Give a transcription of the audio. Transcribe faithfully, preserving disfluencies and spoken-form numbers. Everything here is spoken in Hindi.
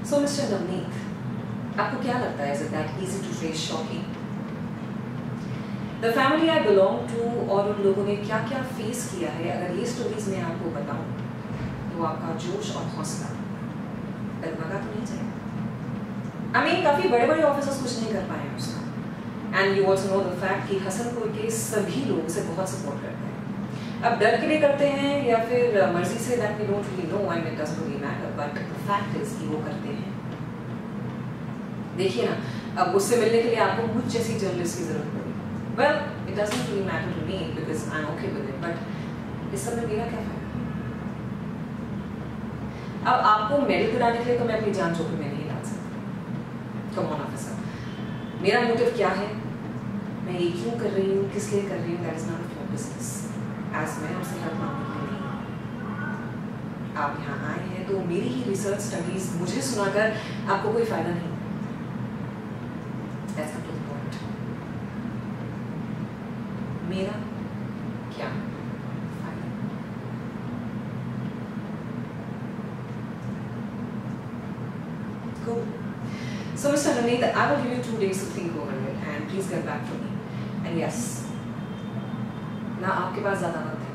So Mister Navneet, आपको क्या लगता है, is it that easy to face shocking? The family I belong to और उन लोगों ने क्या क्या फेस किया है, अगर ये स्टोरीज मैं आपको बताऊं तो आपका जोश और हौसला डगमगा तो नहीं जाएगा। I mean, काफी बड़े बड़े ऑफिसर्स कुछ नहीं कर पाए उसका। And you also know the fact कि हसनपुर के सभी लोग उसे बहुत सपोर्ट करते हैं। अब डर के लिए करते हैं या फिर मर्जी से, that we don't really know and it doesn't really matter, but the fact is कि वो करते हैं। देखिए ना, अब उससे मिलने के लिए आपको मुझ जैसी जर्नलिस्ट की जरूरत पड़ी। Well, it doesn't really matter to me because I'm okay with it, but इस सब में मेरा क्या फायदा? अब आपको मेडल दिलाने के लिए तो मैं अपनी जान जोखिम में नहीं डाल सकती। Come on ऑफिसर, मेरा मोटिव क्या है, मैं ये क्यों कर रही हूँ, किस लिए कर रही हूँ, that is none of your business. As मैं आपसे हेल्प मांगने के लिए आप यहाँ आए हैं तो मेरी ही रिसर्च स्टडीज मुझे सुनाकर आपको कोई फायदा नहीं। That's the point. मेरा क्या फायदा? Cool. So Mister Navneet, I will give you two days to think over it and please get back to me. And yes, ना आपके पास ज़्यादा वक्त